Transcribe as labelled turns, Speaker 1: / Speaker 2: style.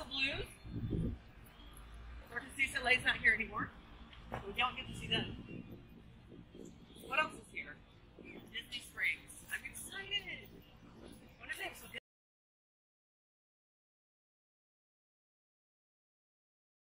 Speaker 1: blues. Narcissus Soleil's not here anymore. So we don't get to see them. What else